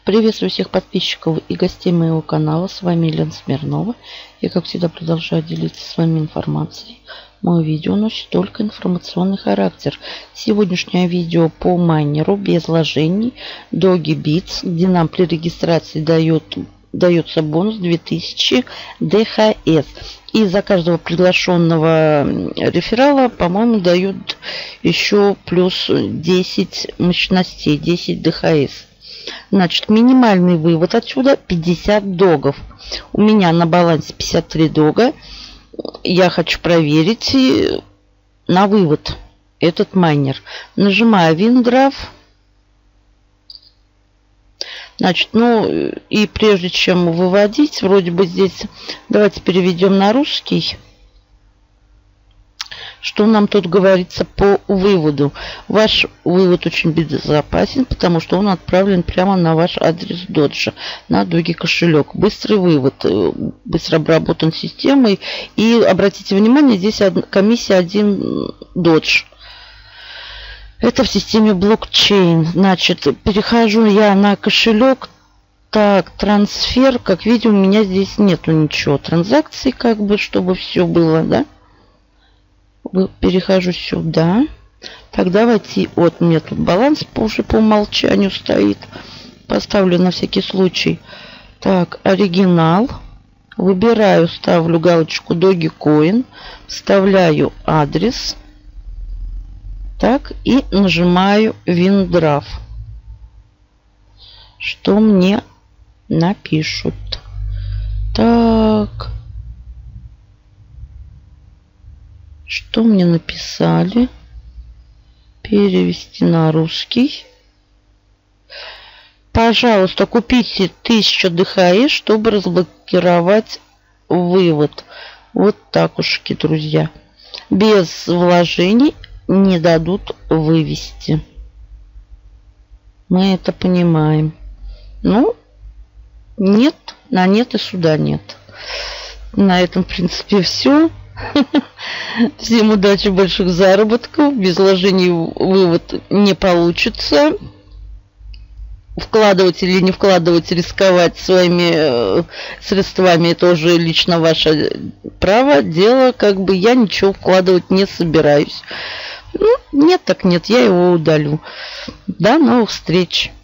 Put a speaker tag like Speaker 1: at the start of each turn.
Speaker 1: Приветствую всех подписчиков и гостей моего канала. С вами Елена Смирнова. Я, как всегда, продолжаю делиться с вами информацией. Мое видео носит только информационный характер. Сегодняшнее видео по майнеру без вложений Doggy Bits, где нам при регистрации дается бонус 2000 ДХС. И за каждого приглашенного реферала, по-моему, дают еще плюс 10 мощностей, 10 ДХС. Значит, минимальный вывод отсюда 50 догов. У меня на балансе 53 дога. Я хочу проверить на вывод этот майнер. Нажимаю WinDrive. Значит, и прежде чем выводить, вроде бы здесь, давайте переведем на русский. Что нам тут говорится по выводу? Ваш вывод очень безопасен, потому что он отправлен прямо на ваш адрес доджа, на Doggy кошелек. Быстрый вывод, быстро обработан системой. И обратите внимание, здесь комиссия 1 додж. Это в системе блокчейн. Значит, перехожу я на кошелек. Так, трансфер. Как видите, у меня здесь нету ничего. Транзакций, как бы, чтобы все было, да? Перехожу сюда. Так, давайте. Вот у меня тут баланс уже по умолчанию стоит. Поставлю на всякий случай. Так, оригинал. Выбираю, ставлю галочку Dogecoin. Вставляю адрес. Так, и нажимаю WinDrive. Что мне напишут? Так. Что мне написали? Перевести на русский. Пожалуйста, купите 1000 ДХС, чтобы разблокировать вывод. Вот так ушки, друзья. Без вложений не дадут вывести. Мы это понимаем. Нет, на нет и сюда нет. На этом, в принципе, все. Всем удачи, больших заработков. Без вложений вывод не получится. Вкладывать или не вкладывать, рисковать своими средствами, это уже лично ваше право. Дело, как бы, я ничего вкладывать не собираюсь. Нет, так нет, я его удалю. До новых встреч.